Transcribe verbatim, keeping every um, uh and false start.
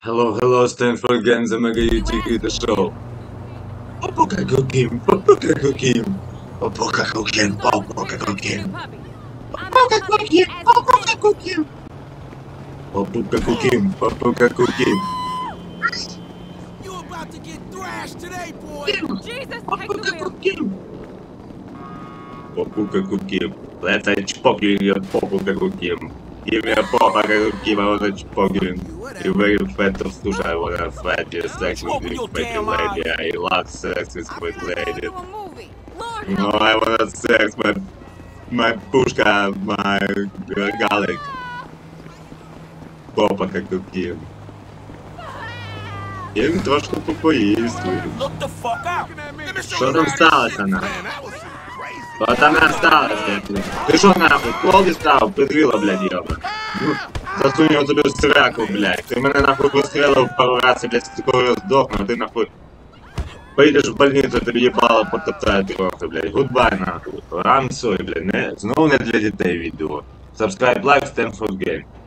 Hello, hello, Stanford Gang, the Mega ю ти Creator Show. Popu Kukim, Popu Kukim, Popu Kukim, Popu Kukim, Popu Kukim, Popu Kukim, Popu Kukim, Popu Kukim. You about to get thrashed today, boy. Jesus, Popu take the wheel. Kukim, Popu Kukim. Let's chpok you, Popu Kukim. Give me a pop, I can give out a chugging. You're very fat of sushi. I wanna fight you, sex with you, with you lady. I love sex with my lady. No, I wanna sex my my pushka, my uh, garlic. Попа как куким. Їм трошки попоїсти. Що там сталося нахуй? Що там сталося? Ти що нахуй? Пол дістав, підрила, блядь, йоба. Засунь його тобі в сраку, блядь. Ти мене нахуй пострілив пару раз, блядь, скоро я здохну, а ти нахуй поїдеш в больницю, тобі їбало потоптають трохи, блядь. Гудбай нахуй. I'm sorry, блядь. Не, знову не для дітей відео. Subscribe, like, stand for game.